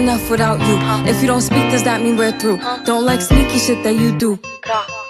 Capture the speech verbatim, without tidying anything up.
enough without you. If you don't speak, does that mean we're through? Don't like sneaky shit that you do.